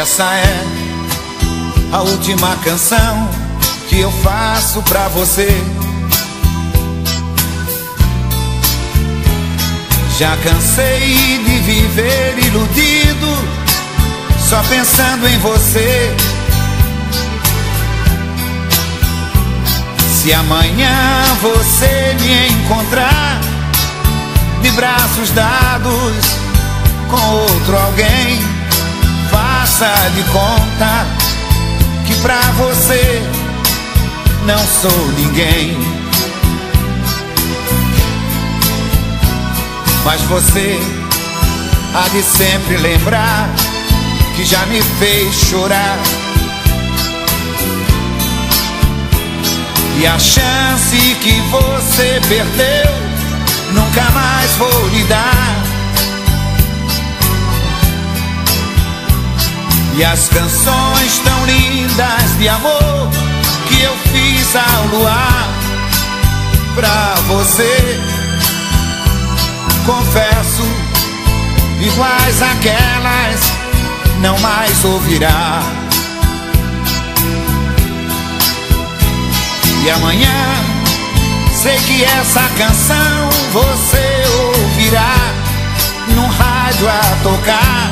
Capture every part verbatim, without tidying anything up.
Essa é a última canção que eu faço pra você. Já cansei de viver iludido, só pensando em você. Se amanhã você me encontrar de braços dados com outro alguém, faça de conta que pra você não sou ninguém. Mas você há de sempre lembrar que já me fez chorar, e a chance que você perdeu nunca mais vou lhe dar. E as canções tão lindas de amor que eu fiz ao luar pra você, confesso, iguais àquelas não mais ouvirá. E amanhã sei que essa canção você ouvirá num rádio a tocar.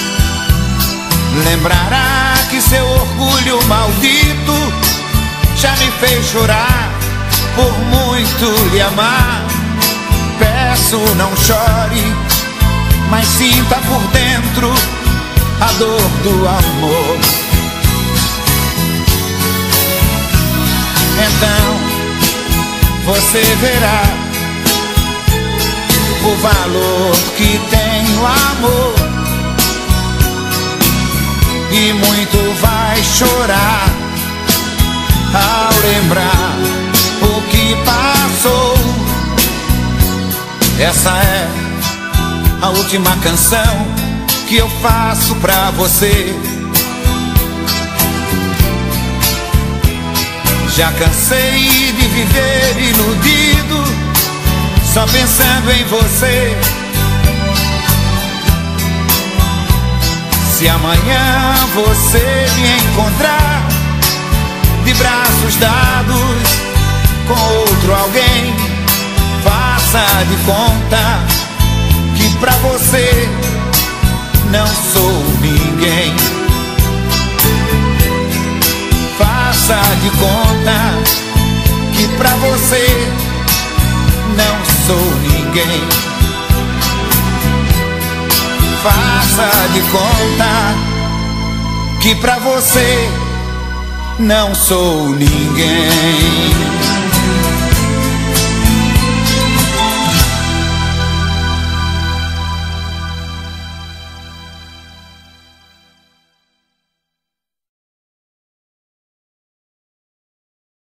Lembrará que seu orgulho maldito já me fez chorar por muito lhe amar. Peço, não chore, mas sinta por dentro a dor do amor. Então você verá o valor que tem o amor, e muito vai chorar ao lembrar o que passou. Essa é a última canção que eu faço pra você. Já cansei de viver iludido, só pensando em você. Se amanhã você me encontrar de braços dados com outro alguém, faça de conta que pra você não sou ninguém. Faça de conta que pra você não sou ninguém. Faça de conta que pra você não sou ninguém.